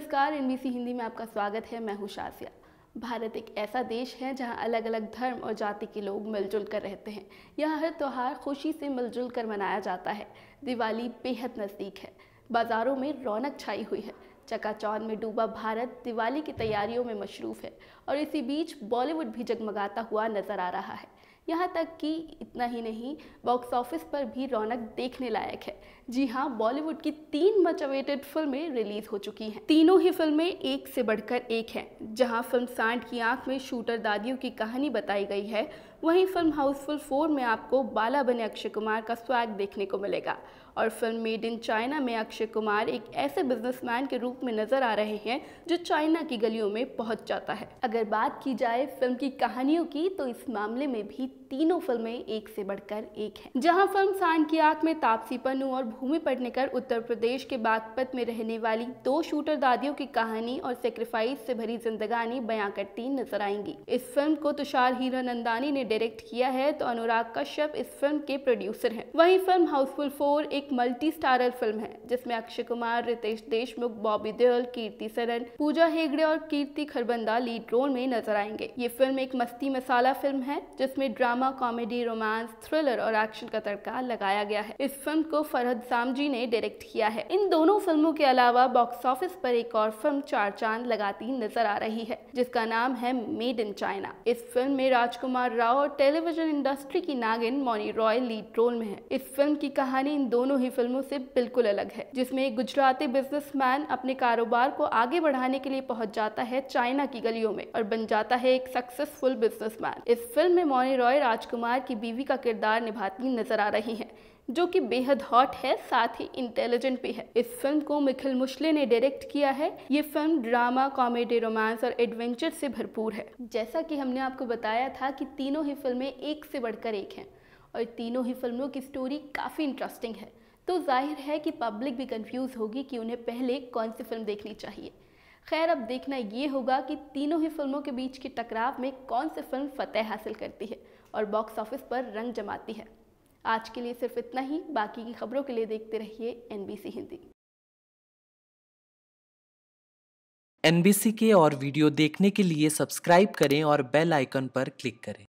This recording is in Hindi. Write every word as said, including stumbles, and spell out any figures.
नमस्कार, एनबीसी हिंदी में आपका स्वागत है। मैं हूँ शासिया। भारत एक ऐसा देश है जहाँ अलग अलग धर्म और जाति के लोग मिलजुल कर रहते हैं। यहाँ हर त्यौहार खुशी से मिलजुल कर मनाया जाता है। दिवाली बेहद नज़दीक है, बाज़ारों में रौनक छाई हुई है। चकाचौंध में डूबा भारत दिवाली की तैयारियों में मशरूफ़ है और इसी बीच बॉलीवुड भी जगमगाता हुआ नज़र आ रहा है। यहाँ तक कि इतना ही नहीं, बॉक्स ऑफिस पर भी रौनक देखने लायक है। जी हाँ, बॉलीवुड की तीन मच अवेटेड फिल्में रिलीज हो चुकी हैं। तीनों ही फिल्में एक से बढ़कर एक हैं। जहाँ फिल्म सांड की आंख में शूटर दादियों की कहानी बताई गई है, वहीं फिल्म हाउसफुल फोर में आपको बाला बने अक्षय कुमार का स्वैग देखने को मिलेगा और फिल्म मेड इन चाइना में अक्षय कुमार एक ऐसे बिजनेसमैन के रूप में नजर आ रहे हैं जो चाइना की गलियों में पहुंच जाता है। अगर बात की जाए फिल्म की कहानियों की, तो इस मामले में भी तीनों फिल्में एक से बढ़कर एक हैं। जहां फिल्म सांड की आंख में तापसी पन्नू और भूमि पेडनेकर उत्तर प्रदेश के बागपत में रहने वाली दो शूटर दादियों की कहानी और सेक्रीफाइस से भरी जिंदगानी बयां करती नजर आएंगी। इस फिल्म को तुषार हीरानंदानी ने डायरेक्ट किया है तो अनुराग कश्यप इस फिल्म के प्रोड्यूसर हैं। वहीं फिल्म हाउसफुल फोर एक मल्टी स्टारर फिल्म है जिसमें अक्षय कुमार, रितेश देशमुख, बॉबी देओल, कीर्ति सरन, पूजा हेगड़े और कीर्ति खरबंदा लीड रोल में नजर आएंगे। ये फिल्म एक मस्ती मसाला फिल्म है जिसमें ड्रामा, कॉमेडी, रोमांस, थ्रिलर और एक्शन का तड़का लगाया गया है। इस फिल्म को फरहद सामजी ने डायरेक्ट किया है। इन दोनों फिल्मों के अलावा बॉक्स ऑफिस पर एक और फिल्म चार चांद लगाती नजर आ रही है जिसका नाम है मेड इन चाइना। इस फिल्म में राजकुमार राव और टेलीविजन इंडस्ट्री की नागिन मौनी रॉय लीड रोल में है। इस फिल्म की कहानी इन दोनों ही फिल्मों से बिल्कुल अलग है, जिसमें एक गुजराती बिजनेसमैन अपने कारोबार को आगे बढ़ाने के लिए पहुंच जाता है चाइना की गलियों में और बन जाता है एक सक्सेसफुल बिजनेसमैन। इस फिल्म में मौनी रॉय राजकुमार की बीवी का किरदार निभाती नजर आ रही हैं, जो कि बेहद हॉट है, साथ ही इंटेलिजेंट भी है। इस फिल्म को मिखिल मुश्ले ने डायरेक्ट किया है। ये फिल्म ड्रामा, कॉमेडी, रोमांस और एडवेंचर से भरपूर है। जैसा कि हमने आपको बताया था कि तीनों ही फिल्में एक से बढ़कर एक हैं और तीनों ही फिल्मों की स्टोरी काफ़ी इंटरेस्टिंग है, तो जाहिर है कि पब्लिक भी कंफ्यूज होगी कि उन्हें पहले कौन सी फिल्म देखनी चाहिए। खैर, अब देखना ये होगा कि तीनों ही फिल्मों के बीच के टकराव में कौन सी फिल्म फतेह हासिल करती है और बॉक्स ऑफिस पर रंग जमाती है। आज के लिए सिर्फ इतना ही। बाकी की खबरों के लिए देखते रहिए एनबीसी हिंदी। एनबीसी के और वीडियो देखने के लिए सब्सक्राइब करें और बेल आइकन पर क्लिक करें।